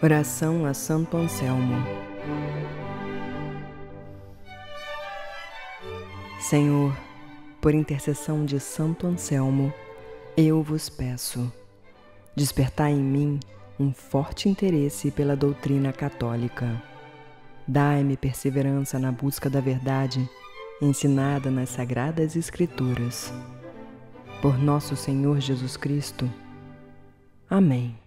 Oração a Santo Anselmo. Senhor, por intercessão de Santo Anselmo, eu vos peço, despertai em mim um forte interesse pela doutrina católica. Dai-me perseverança na busca da verdade ensinada nas Sagradas Escrituras. Por nosso Senhor Jesus Cristo. Amém.